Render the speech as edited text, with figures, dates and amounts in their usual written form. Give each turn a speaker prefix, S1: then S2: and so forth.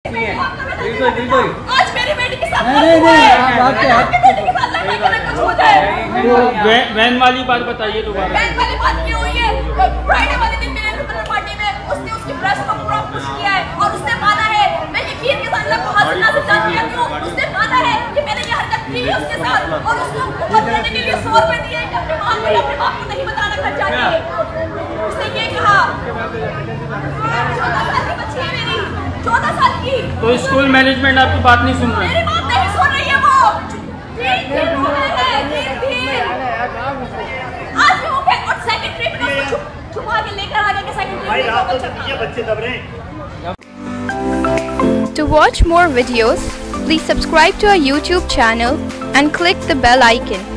S1: बिल्कुल बिल्कुल।
S2: आज मेरी बेटी के साथ आपके बेटी के साथ लड़ाई करने कुछ हो जाए।
S3: वैन वाली बात बताइए दोबारा।
S2: वैन वाली बात ये हुई है, फ्राइडे वाले दिन मेरे रिपब्लिक पार्टी में उसने उसकी प्रेस को पूरा पुश किया है और उसने माना है, मैं यकीन के साथ आपको हासिल ना जानती हूं, उसने माना है कि मैंने ये हरकत की है उसके साथ और उसको मदद करने के लिए 100 रुपए दिए कि अपने बाप को नहीं बताना घर जाके। उसने ये कहा 14 साल की बच्ची है मेरी, 14 साल की।
S3: तो स्कूल मैनेजमेंट आपकी बात नहीं सुन रहा है?
S2: मेरी बात नहीं सुन रही है वो। आज भी वो और सेक्रेटरी में उसको छुपा के लेकर आ गया कि सेक्रेटरी को बच्चे दब रहे हैं।
S4: To watch more videos, please subscribe to our YouTube channel and click the bell icon.